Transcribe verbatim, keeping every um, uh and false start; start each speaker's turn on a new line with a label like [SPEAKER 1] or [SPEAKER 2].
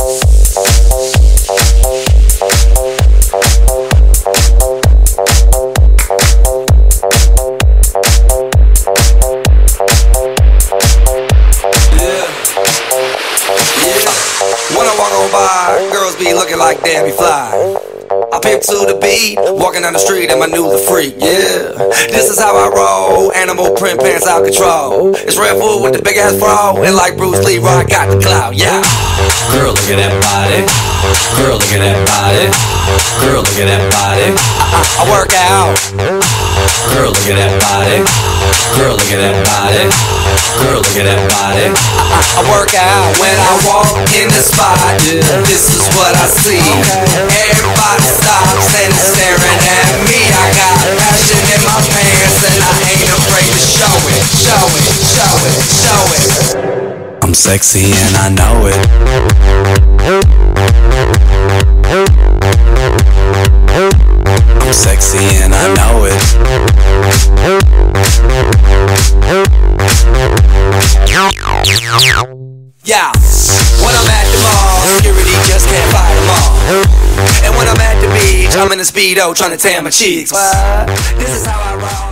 [SPEAKER 1] When I walk on by, girls be looking like damn me fly. I pimp to the beat, walking down the street and my new the freak, yeah. This is how I roll, animal print pants out control. It's Red Bull with the big ass bra, and like Bruce Lee, I got the clout, yeah.
[SPEAKER 2] Girl, look at that body. Girl, look at that body. Girl, look at that body.
[SPEAKER 1] I, I work out.
[SPEAKER 2] Girl, look at that body. Girl, look at that body. Girl, look at that body.
[SPEAKER 1] I, I work out when I walk in the spot. This is what I see. Everybody stops and is staring at me. I got passion in my pants and I ain't afraid to show it, show it, show it, show it.
[SPEAKER 2] I'm sexy and I know it. I'm sexy and I know it.
[SPEAKER 1] Yeah, when I'm at the mall, security just can't fight them all. And when I'm at the beach, I'm in a Speedo trying to tan my cheeks. What? This is how I roll.